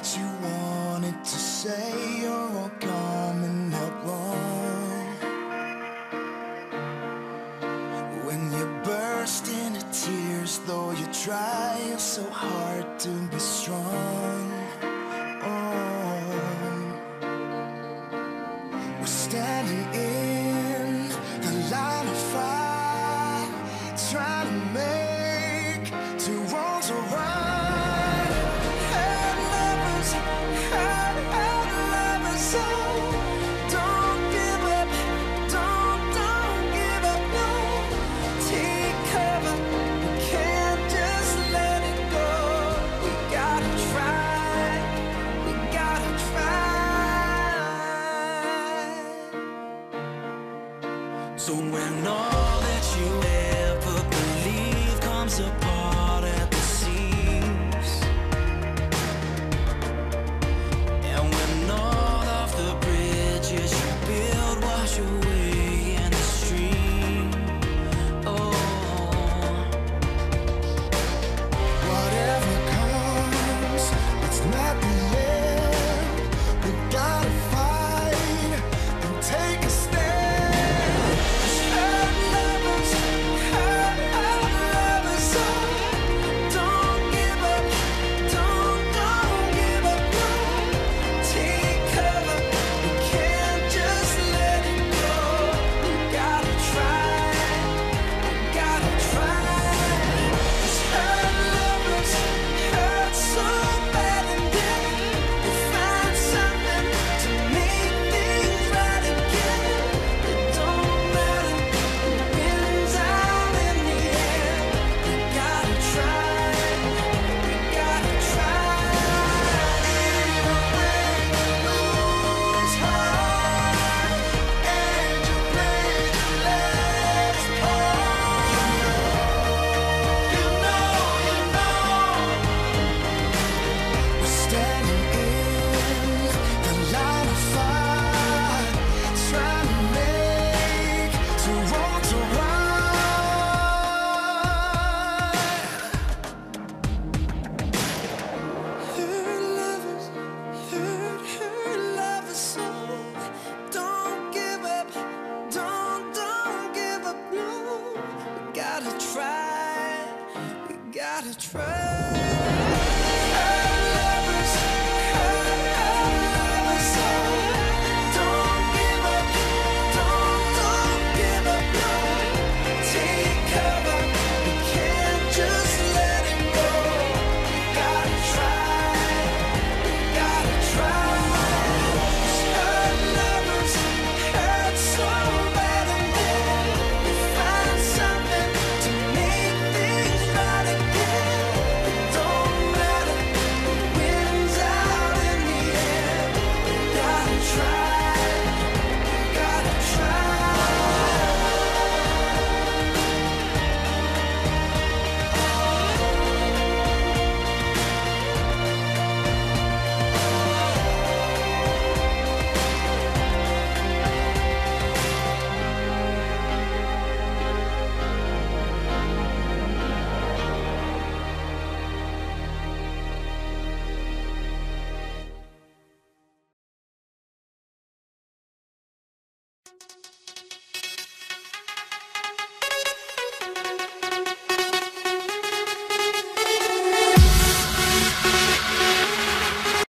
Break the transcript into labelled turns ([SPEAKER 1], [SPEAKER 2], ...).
[SPEAKER 1] that you wanted to say are all coming out wrong. When you burst into tears, though you're trying so hard to be strong. We're standing in the line of fire, trying to make two wrongs right. Had lovers, had lovers, so don't give up, don't give up, no. Take cover, we can't just let it go. We gotta try, we gotta try. So when all that you ever believed comes apart at the